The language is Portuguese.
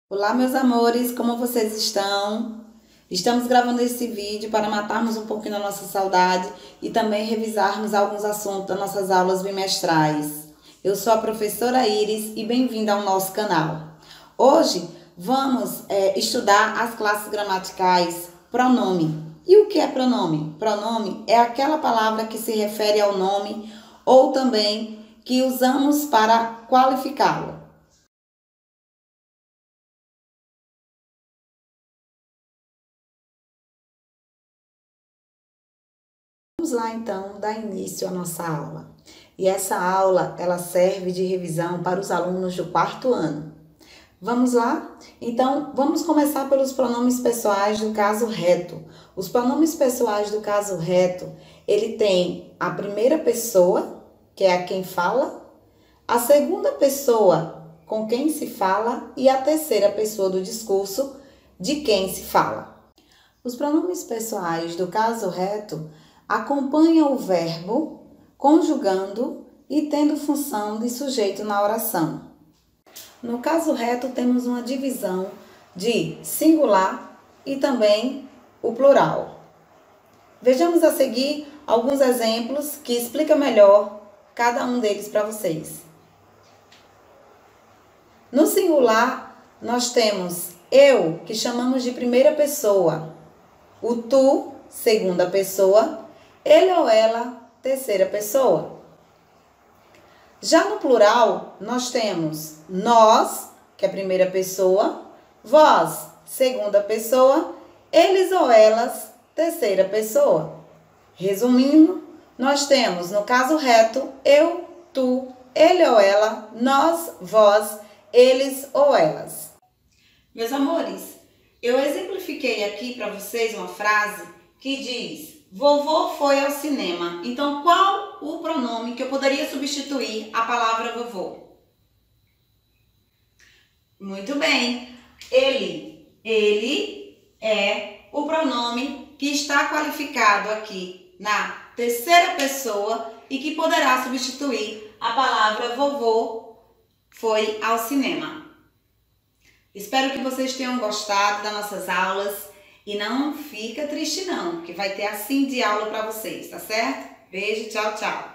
Olá, meus amores, como vocês estão? Estamos gravando esse vídeo para matarmos um pouquinho da nossa saudade e também revisarmos alguns assuntos das nossas aulas bimestrais. Eu sou a professora Iris e bem-vinda ao nosso canal. Hoje vamos estudar as classes gramaticais pronome. E o que é pronome? Pronome é aquela palavra que se refere ao nome ou também que usamos para qualificá-lo. Vamos lá então dar início à nossa aula. E essa aula ela serve de revisão para os alunos do quarto ano. Vamos lá? Então, vamos começar pelos pronomes pessoais do caso reto. Os pronomes pessoais do caso reto, ele tem a primeira pessoa, que é a quem fala, a segunda pessoa, com quem se fala, e a terceira pessoa do discurso, de quem se fala. Os pronomes pessoais do caso reto acompanham o verbo, conjugando e tendo função de sujeito na oração. No caso reto, temos uma divisão de singular e também o plural. Vejamos a seguir alguns exemplos que explicam melhor cada um deles para vocês. No singular, nós temos eu, que chamamos de primeira pessoa, o tu, segunda pessoa, ele ou ela, terceira pessoa. Já no plural, nós temos nós, que é a primeira pessoa, vós, segunda pessoa, eles ou elas, terceira pessoa. Resumindo, nós temos, no caso reto, eu, tu, ele ou ela, nós, vós, eles ou elas. Meus amores, eu exemplifiquei aqui para vocês uma frase que diz: vovô foi ao cinema. Então, qual o pronome que eu poderia substituir a palavra vovô? Muito bem. Ele. Ele é o pronome que está qualificado aqui na terceira pessoa e que poderá substituir a palavra vovô foi ao cinema. Espero que vocês tenham gostado das nossas aulas. E não fica triste não, que vai ter assim de aula para vocês, tá certo? Beijo, tchau, tchau.